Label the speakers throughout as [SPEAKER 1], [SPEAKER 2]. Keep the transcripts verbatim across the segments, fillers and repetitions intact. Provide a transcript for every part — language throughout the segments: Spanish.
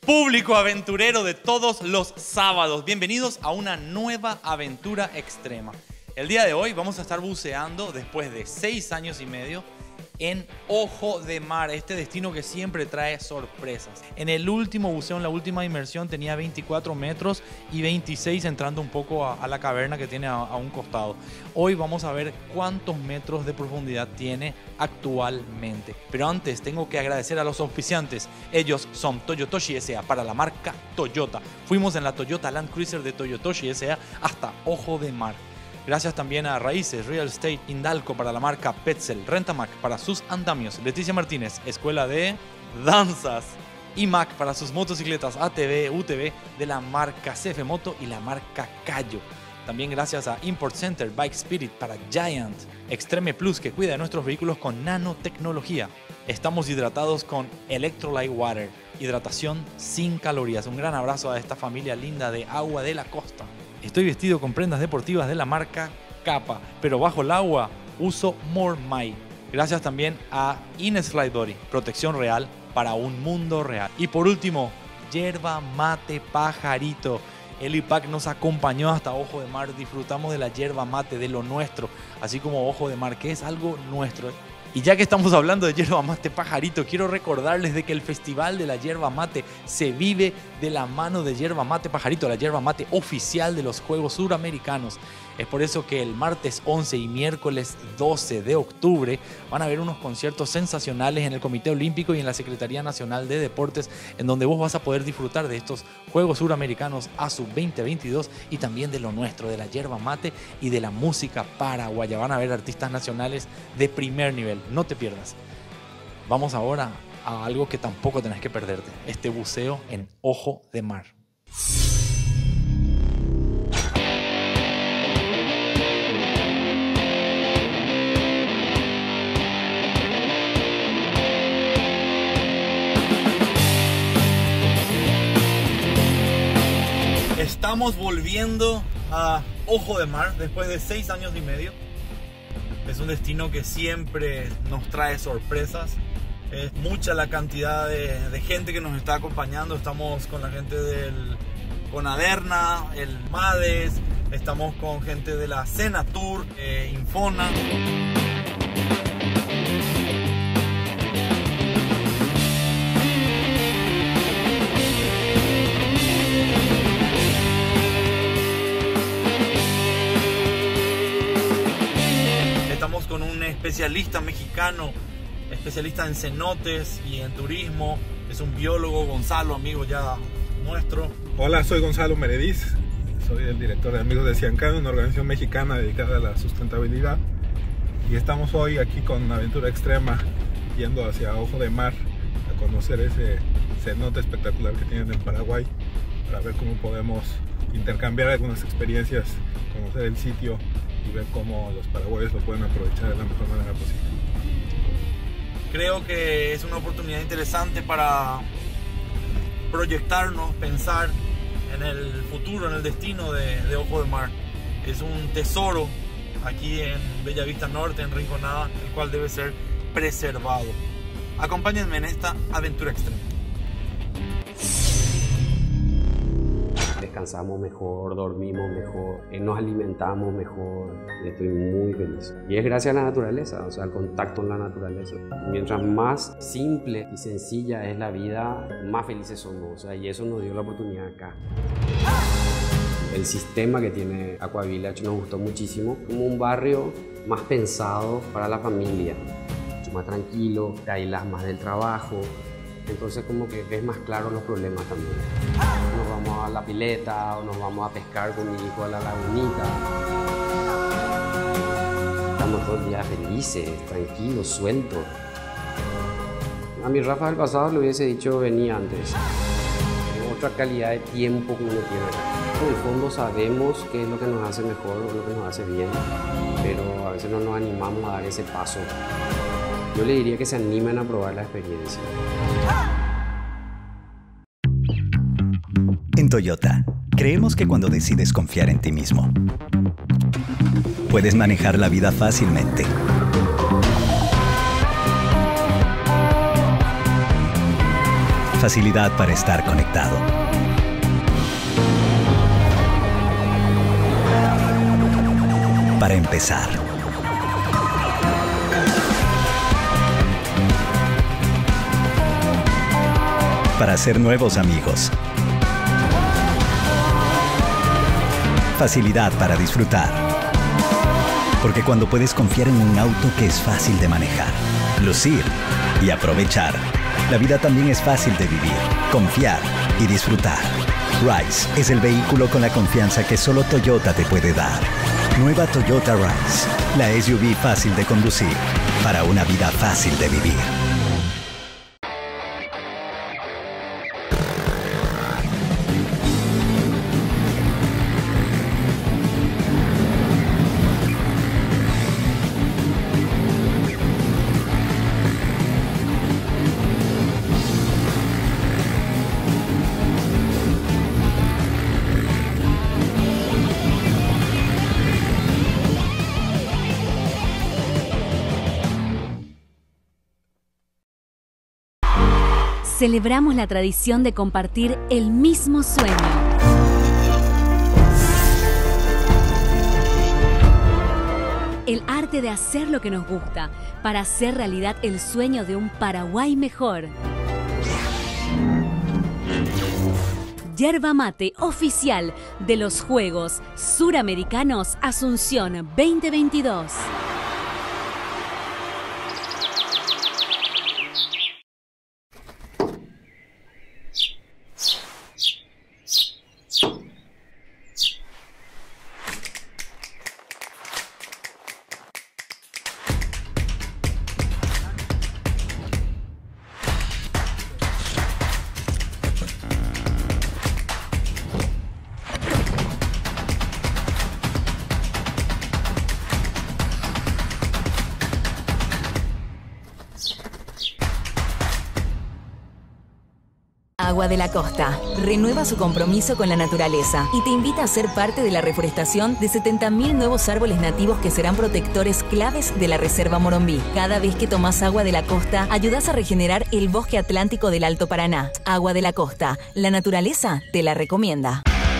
[SPEAKER 1] Público aventurero de todos los sábados, bienvenidos a una nueva aventura extrema. El día de hoy vamos a estar buceando después de seis años y medio en Ojo de Mar, este destino que siempre trae sorpresas. En el último buceo, en la última inmersión, tenía veinticuatro metros y veintiséis entrando un poco a, a la caverna que tiene a, a un costado. Hoy vamos a ver cuántos metros de profundidad tiene actualmente. Pero antes tengo que agradecer a los auspiciantes. Ellos son Toyotoshi S A para la marca Toyota. Fuimos en la Toyota Land Cruiser de Toyotoshi S A hasta Ojo de Mar. Gracias también a Raíces Real Estate Indalco para la marca Petzl, Rentamac para sus andamios, Leticia Martínez, Escuela de Danzas, y Mac para sus motocicletas A T V, U T V de la marca C F Moto y la marca Cayo. También gracias a Import Center Bike Spirit para Giant, Extreme Plus que cuida de nuestros vehículos con nanotecnología. Estamos hidratados con Electrolyte Water, hidratación sin calorías. Un gran abrazo a esta familia linda de Agua de la Costa. Estoy vestido con prendas deportivas de la marca Kappa, pero bajo el agua uso More My. Gracias también a Ines Dori, protección real para un mundo real. Y por último, Yerba Mate Pajarito. El I P A C nos acompañó hasta Ojo de Mar. Disfrutamos de la yerba mate, de lo nuestro, así como Ojo de Mar, que es algo nuestro. Y ya que estamos hablando de yerba mate Pajarito, quiero recordarles de que el Festival de la Yerba Mate se vive de la mano de Yerba Mate Pajarito, la yerba mate oficial de los Juegos Suramericanos. Es por eso que el martes once y miércoles doce de octubre van a haber unos conciertos sensacionales en el Comité Olímpico y en la Secretaría Nacional de Deportes, en donde vos vas a poder disfrutar de estos Juegos Suramericanos A S U veinte veintidós y también de lo nuestro, de la yerba mate y de la música paraguaya. Van a haber artistas nacionales de primer nivel, no te pierdas. Vamos ahora a algo que tampoco tenés que perderte, este buceo en Ojo de Mar. Estamos volviendo a Ojo de Mar después de seis años y medio. Es un destino que siempre nos trae sorpresas. Es mucha la cantidad de, de gente que nos está acompañando. Estamos con la gente del Conaderna, el MADES, estamos con gente de la Senatur, eh, Infona. Con un especialista mexicano, especialista en cenotes y en turismo. Es un biólogo, Gonzalo, amigo ya nuestro.
[SPEAKER 2] Hola, soy Gonzalo Merediz, soy el director de Amigos de Ciancán, una organización mexicana dedicada a la sustentabilidad. Y estamos hoy aquí con Aventura Extrema, yendo hacia Ojo de Mar a conocer ese cenote espectacular que tienen en Paraguay, para ver cómo podemos intercambiar algunas experiencias, conocer el sitio y ver cómo los paraguayos lo pueden aprovechar de la mejor manera posible.
[SPEAKER 1] Creo que es una oportunidad interesante para proyectarnos, pensar en el futuro, en el destino de, de Ojo de Mar. Es un tesoro aquí en Bellavista Norte, en Rinconada, el cual debe ser preservado. Acompáñenme en esta aventura extrema.
[SPEAKER 3] Descansamos mejor, dormimos mejor, nos alimentamos mejor. Estoy muy feliz. Y es gracias a la naturaleza, o sea, al contacto con la naturaleza. Mientras más simple y sencilla es la vida, más felices somos. O sea, y eso nos dio la oportunidad acá. El sistema que tiene Aqua Village nos gustó muchísimo. Como un barrio más pensado para la familia. Mucho más tranquilo, te aíslas más del trabajo. Entonces como que ves más claros los problemas también. Nos vamos a la pileta o nos vamos a pescar con mi hijo a la lagunita. Estamos todo el día felices, tranquilos, sueltos. A mi Rafa del pasado le hubiese dicho vení antes. Otra calidad de tiempo que uno tiene acá. En el fondo sabemos qué es lo que nos hace mejor o lo que nos hace bien, pero a veces no nos animamos a dar ese paso. Yo le diría que se animen a probar la experiencia.
[SPEAKER 4] En Toyota, creemos que cuando decides confiar en ti mismo, puedes manejar la vida fácilmente. Facilidad para estar conectado. Para empezar. Para hacer nuevos amigos. Facilidad para disfrutar. Porque cuando puedes confiar en un auto que es fácil de manejar, lucir y aprovechar, la vida también es fácil de vivir, confiar y disfrutar. Rise es el vehículo con la confianza que solo Toyota te puede dar. Nueva Toyota Rise, la S U V fácil de conducir para una vida fácil de vivir.
[SPEAKER 5] Celebramos la tradición de compartir el mismo sueño. El arte de hacer lo que nos gusta para hacer realidad el sueño de un Paraguay mejor. Yerba mate oficial de los Juegos Suramericanos Asunción veinte veintidós.
[SPEAKER 6] Agua de la Costa renueva su compromiso con la naturaleza y te invita a ser parte de la reforestación de setenta mil nuevos árboles nativos que serán protectores claves de la Reserva Morombí. Cada vez que tomás agua de la costa, ayudas a regenerar el bosque atlántico del Alto Paraná. Agua de la Costa, la naturaleza te la recomienda.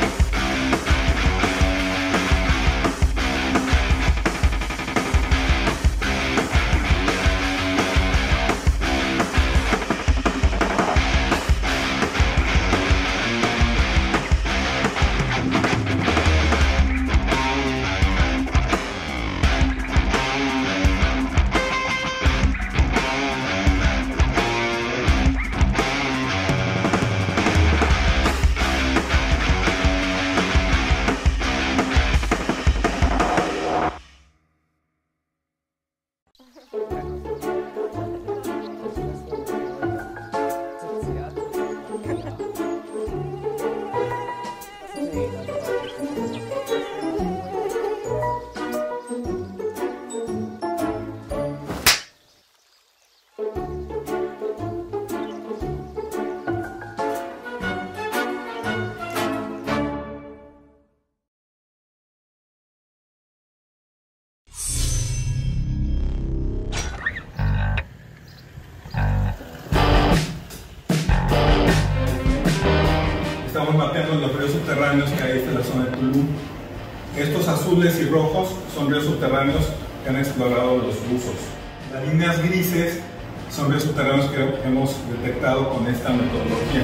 [SPEAKER 2] Estamos mapeando los ríos subterráneos que hay en la zona de Tulum. Estos azules y rojos son ríos subterráneos que han explorado los buzos. Las líneas grises son ríos subterráneos que hemos detectado con esta metodología.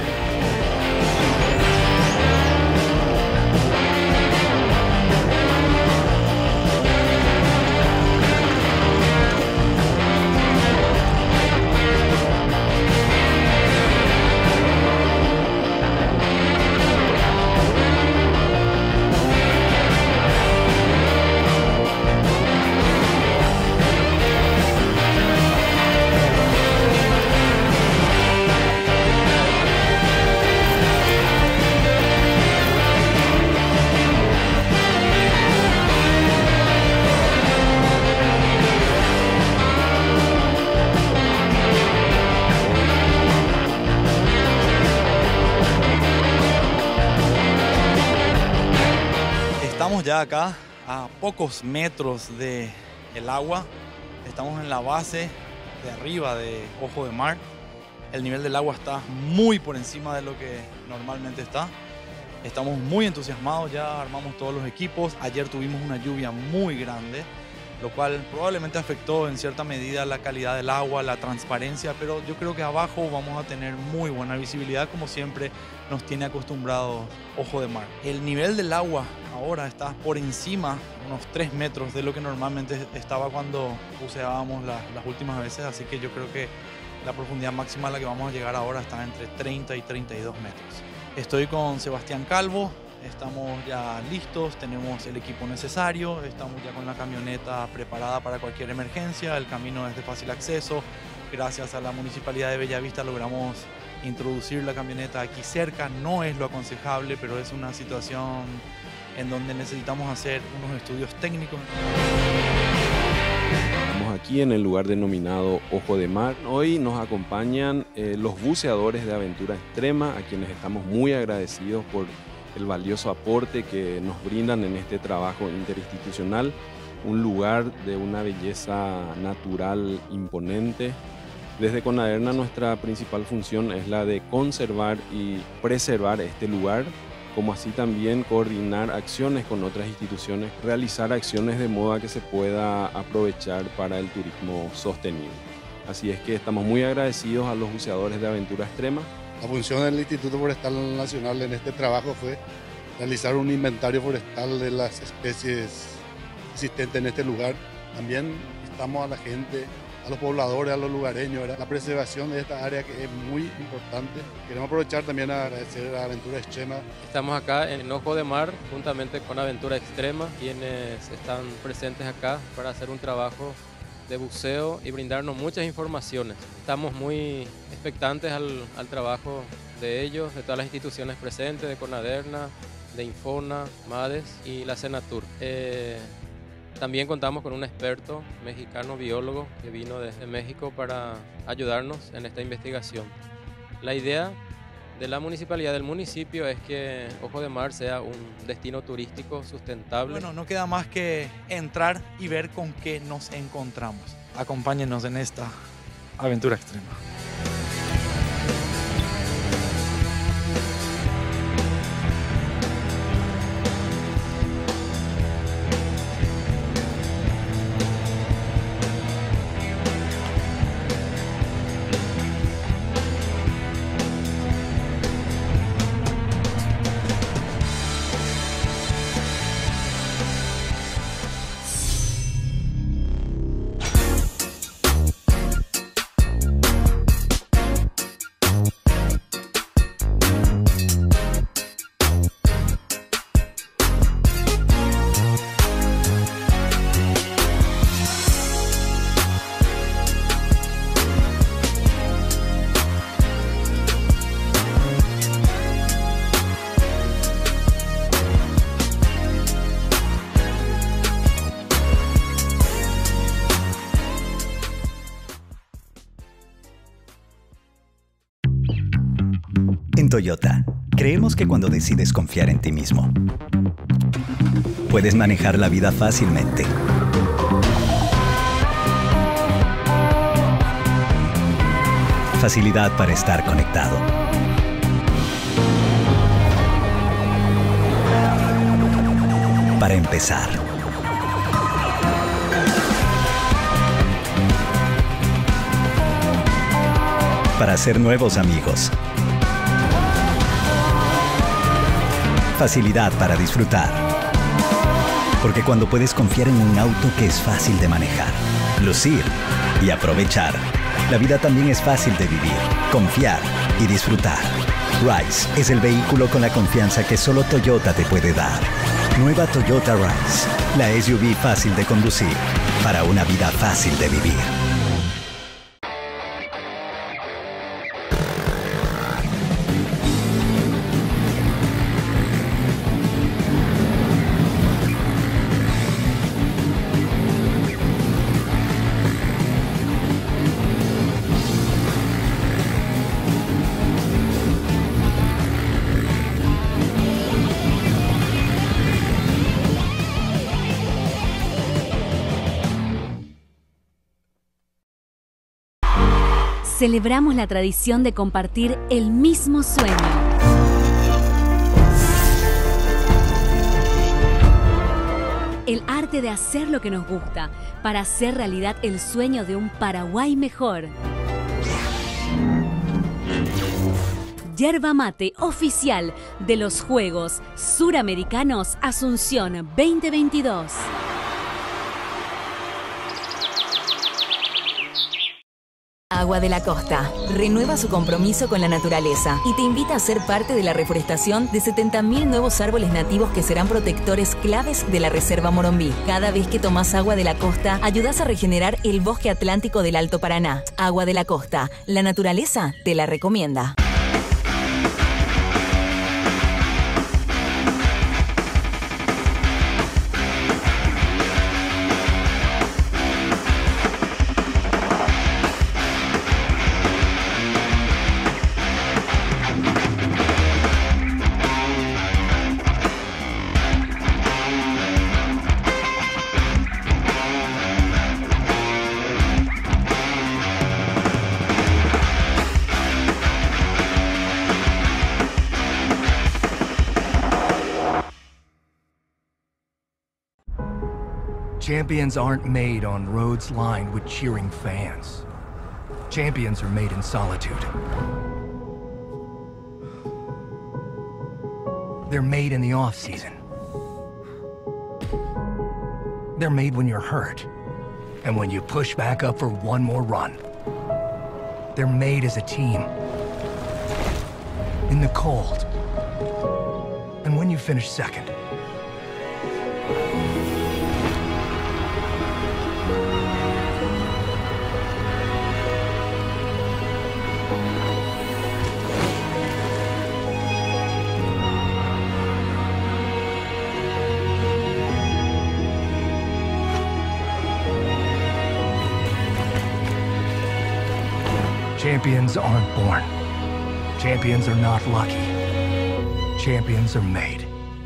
[SPEAKER 1] Estamos ya acá a pocos metros del agua. Estamos en la base de arriba de Ojo de Mar El nivel del agua está muy por encima de lo que normalmente está. Estamos muy entusiasmados, ya armamos todos los equipos. Ayer tuvimos una lluvia muy grande, lo cual probablemente afectó en cierta medida la calidad del agua, la transparencia, pero yo creo que abajo vamos a tener muy buena visibilidad, como siempre nos tiene acostumbrados Ojo de Mar. El nivel del agua ahora está por encima, unos tres metros de lo que normalmente estaba cuando buceábamos la, las últimas veces, así que yo creo que la profundidad máxima a la que vamos a llegar ahora está entre treinta y treinta y dos metros. Estoy con Sebastián Calvo, estamos ya listos, tenemos el equipo necesario, estamos ya con la camioneta preparada para cualquier emergencia, el camino es de fácil acceso. Gracias a la Municipalidad de Bellavista logramos introducir la camioneta aquí cerca, no es lo aconsejable, pero es una situación en donde necesitamos hacer unos estudios técnicos.
[SPEAKER 7] Estamos aquí en el lugar denominado Ojo de Mar. Hoy nos acompañan eh, los buceadores de Aventura Extrema, a quienes estamos muy agradecidos por el valioso aporte que nos brindan en este trabajo interinstitucional. Un lugar de una belleza natural imponente. Desde Conaderna nuestra principal función es la de conservar y preservar este lugar, como así también coordinar acciones con otras instituciones, realizar acciones de modo a que se pueda aprovechar para el turismo sostenible. Así es que estamos muy agradecidos a los buceadores de Aventura Extrema.
[SPEAKER 8] La función del Instituto Forestal Nacional en este trabajo fue realizar un inventario forestal de las especies existentes en este lugar. También instamos a la gente, a los pobladores, a los lugareños, ¿verdad? La preservación de esta área que es muy importante. Queremos aprovechar también a agradecer a Aventura Extrema.
[SPEAKER 9] Estamos acá en Ojo de Mar juntamente con Aventura Extrema, quienes están presentes acá para hacer un trabajo de buceo y brindarnos muchas informaciones. Estamos muy expectantes al, al trabajo de ellos, de todas las instituciones presentes, de Conaderna, de Infona, MADES y la Senatur. Eh, También contamos con un experto mexicano biólogo que vino desde México para ayudarnos en esta investigación. La idea de la municipalidad del municipio es que Ojo de Mar sea un destino turístico sustentable.
[SPEAKER 1] Bueno, no queda más que entrar y ver con qué nos encontramos. Acompáñenos en esta aventura extrema.
[SPEAKER 4] En Toyota, creemos que cuando decides confiar en ti mismo, puedes manejar la vida fácilmente. Facilidad para estar conectado. Para empezar. Para hacer nuevos amigos. Facilidad para disfrutar. Porque cuando puedes confiar en un auto que es fácil de manejar, lucir y aprovechar, la vida también es fácil de vivir, confiar y disfrutar. Rise es el vehículo con la confianza que solo Toyota te puede dar. Nueva Toyota Rise, la S U V fácil de conducir para una vida fácil de vivir.
[SPEAKER 5] celebramos la tradición de compartir el mismo sueño. El arte de hacer lo que nos gusta para hacer realidad el sueño de un Paraguay mejor. Yerba mate oficial de los Juegos Suramericanos Asunción veinte veintidós.
[SPEAKER 6] Agua de la Costa renueva su compromiso con la naturaleza y te invita a ser parte de la reforestación de setenta mil nuevos árboles nativos que serán protectores claves de la Reserva Morombí. Cada vez que tomas agua de la costa, ayudas a regenerar el bosque atlántico del Alto Paraná. Agua de la Costa, la naturaleza te la recomienda.
[SPEAKER 10] Champions aren't made on roads lined with cheering fans. Champions are made in solitude. They're made in the off-season. They're made when you're hurt, and when you push back up for one more run. They're made as a team. In the cold. And when you finish second. Champions aren't born. Champions are not lucky. Champions are made.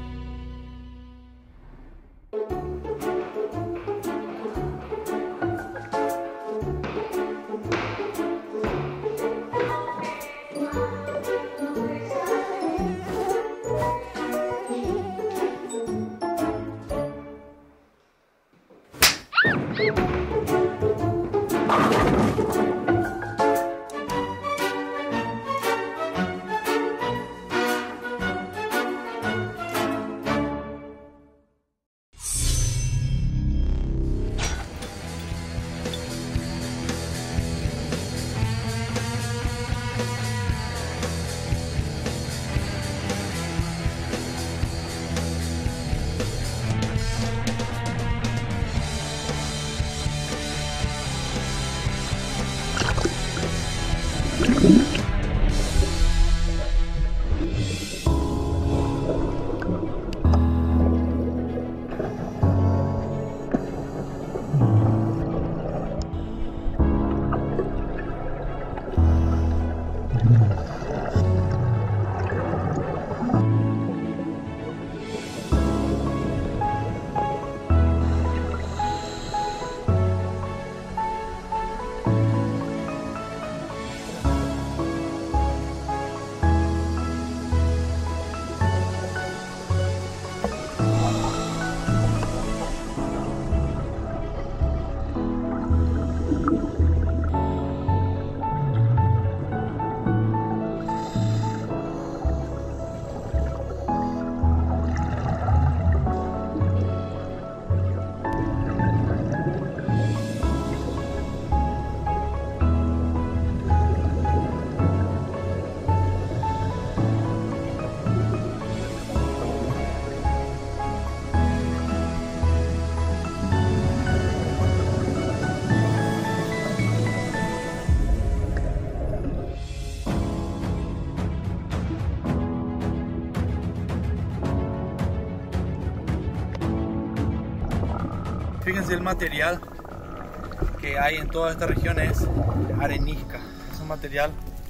[SPEAKER 1] Fíjense el material que hay en toda esta región es arenisca. Es un material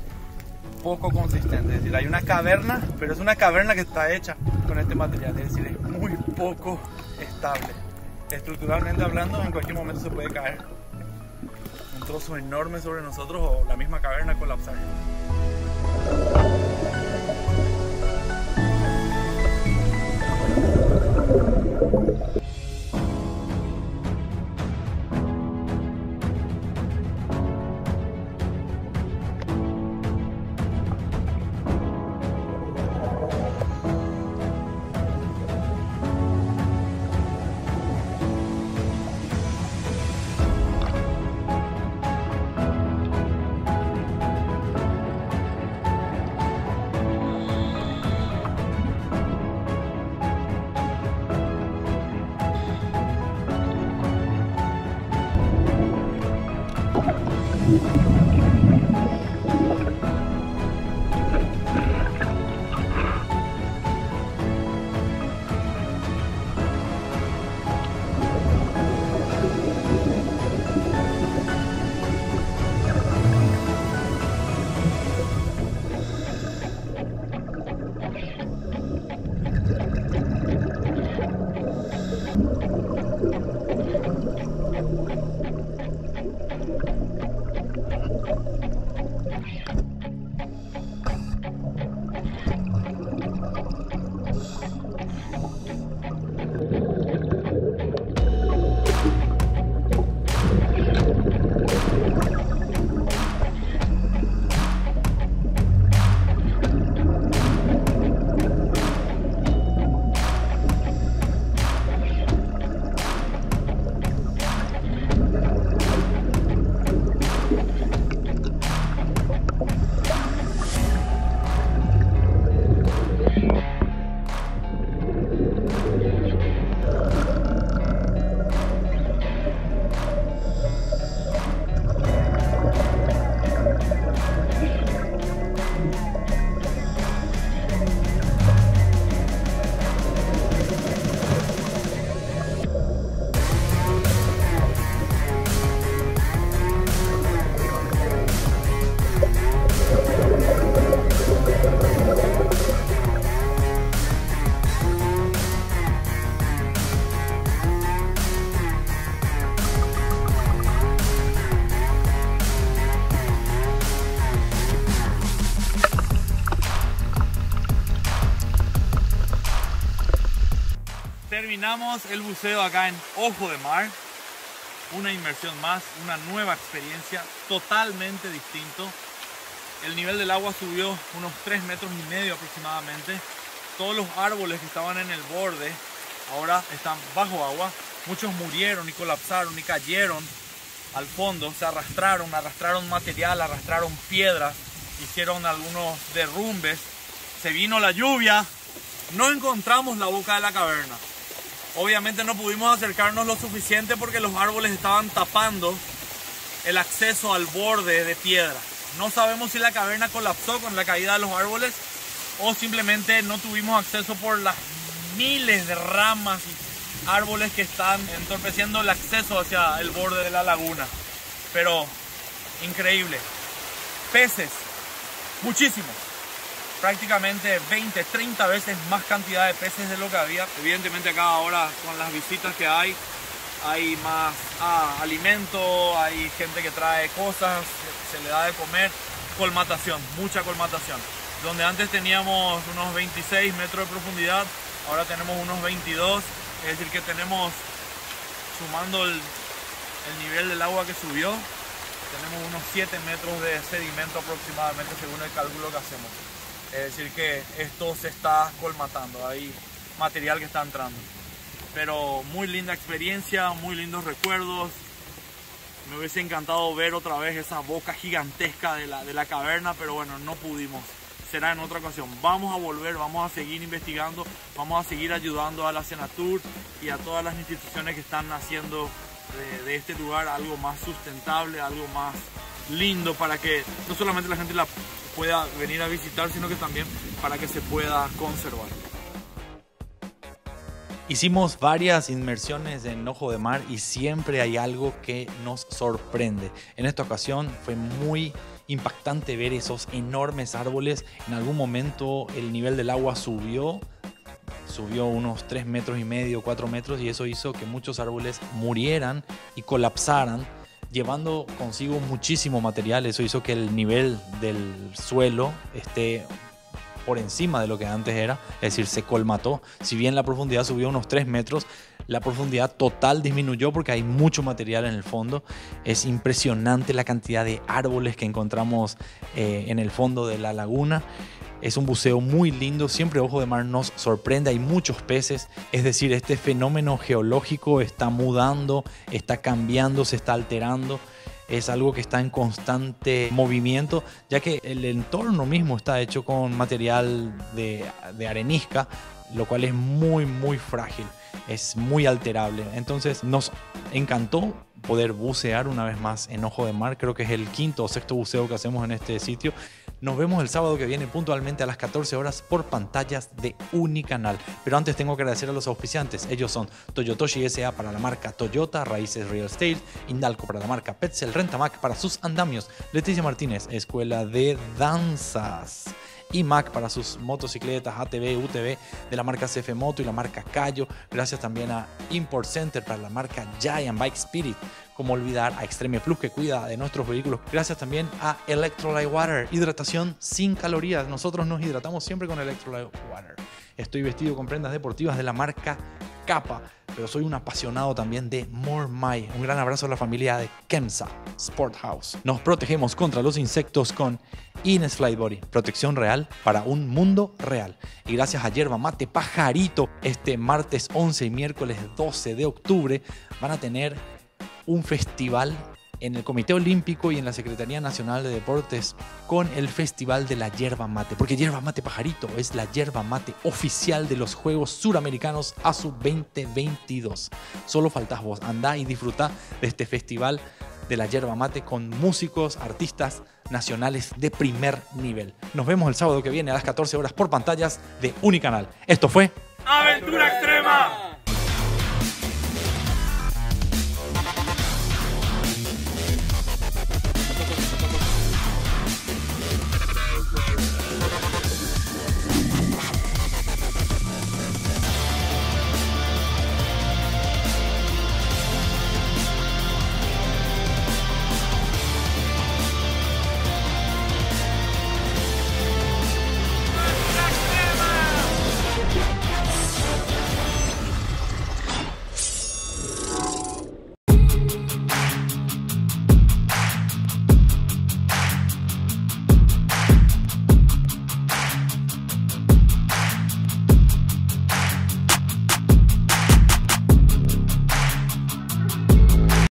[SPEAKER 1] poco consistente. Es decir, hay una caverna, pero es una caverna que está hecha con este material. Es decir, es muy poco estable. Estructuralmente hablando, en cualquier momento se puede caer. trozo enorme sobre nosotros o la misma caverna colapsar. Terminamos el buceo acá en Ojo de Mar. Una inmersión más, una nueva experiencia totalmente distinto. El nivel del agua subió unos tres metros y medio aproximadamente. Todos los árboles que estaban en el borde ahora están bajo agua. Muchos murieron y colapsaron y cayeron al fondo, se arrastraron, arrastraron material, arrastraron piedras, hicieron algunos derrumbes. Se vino la lluvia, no encontramos la boca de la caverna. Obviamente no pudimos acercarnos lo suficiente porque los árboles estaban tapando el acceso al borde de piedra. No sabemos si la caverna colapsó con la caída de los árboles o simplemente no tuvimos acceso por las miles de ramas y árboles que están entorpeciendo el acceso hacia el borde de la laguna. Pero increíble. Peces, muchísimos. Prácticamente veinte, treinta veces más cantidad de peces de lo que había. Evidentemente acá ahora con las visitas que hay, hay más ah, alimento, hay gente que trae cosas, se, se le da de comer. Colmatación, mucha colmatación. Donde antes teníamos unos veintiséis metros de profundidad, ahora tenemos unos veintidós. Es decir que tenemos, sumando el, el nivel del agua que subió, tenemos unos siete metros de sedimento aproximadamente según el cálculo que hacemos. Es decir que esto se está colmatando, hay material que está entrando. Pero muy linda experiencia, muy lindos recuerdos. Me hubiese encantado ver otra vez esa boca gigantesca de la, de la caverna, pero bueno, no pudimos. Será en otra ocasión. Vamos a volver, vamos a seguir investigando, vamos a seguir ayudando a la Senatur y a todas las instituciones que están haciendo de, de este lugar algo más sustentable, algo más lindo para que no solamente la gente la pueda venir a visitar, sino que también para que se pueda conservar. Hicimos varias inmersiones en Ojo de Mar y siempre hay algo que nos sorprende. En esta ocasión fue muy impactante ver esos enormes árboles. En algún momento el nivel del agua subió, subió unos tres metros y medio, cuatro metros, y eso hizo que muchos árboles murieran y colapsaran. llevando consigo muchísimo material. Eso hizo que el nivel del suelo esté por encima de lo que antes era, es decir, se colmató. Si bien la profundidad subió unos tres metros, la profundidad total disminuyó porque hay mucho material en el fondo. Es impresionante la cantidad de árboles que encontramos eh, en el fondo de la laguna. Es un buceo muy lindo, siempre Ojo de Mar nos sorprende, hay muchos peces, es decir, este fenómeno geológico está mudando, está cambiando, se está alterando. Es algo que está en constante movimiento, ya que el entorno mismo está hecho con material de, de arenisca, lo cual es muy, muy frágil, es muy alterable. Entonces nos encantó poder bucear una vez más en Ojo de Mar. Creo que es el quinto o sexto buceo que hacemos en este sitio. Nos vemos el sábado que viene puntualmente a las catorce horas por pantallas de Unicanal. Pero antes tengo que agradecer a los auspiciantes. Ellos son Toyotoshi S A para la marca Toyota, Raíces Real Estate, Indalco para la marca Petzl, Rentamac para sus andamios, Leticia Martínez, Escuela de Danzas, y Mac para sus motocicletas A T V, U T V de la marca C F Moto y la marca Cayo. Gracias también a Import Center para la marca Giant Bike Spirit. Como olvidar a Extreme Plus, que cuida de nuestros vehículos. Gracias también a Electrolyte Water, hidratación sin calorías. Nosotros nos hidratamos siempre con Electrolyte Water. Estoy vestido con prendas deportivas de la marca Kappa, pero soy un apasionado también de Mormai. Un gran abrazo a la familia de Kemsa Sport House. Nos protegemos contra los insectos con Ines Flight Body, protección real para un mundo real. Y gracias a Yerba Mate Pajarito, este martes once y miércoles doce de octubre van a tener un festival en el Comité Olímpico y en la Secretaría Nacional de Deportes con el Festival de la Yerba Mate, porque Yerba Mate Pajarito es la yerba mate oficial de los Juegos Suramericanos A S U veinte veintidós. Solo faltas vos, andá y disfrutá de este festival de la yerba mate con músicos, artistas nacionales de primer nivel. Nos vemos el sábado que viene a las catorce horas por pantallas de Unicanal. Esto fue
[SPEAKER 11] Aventura Extrema.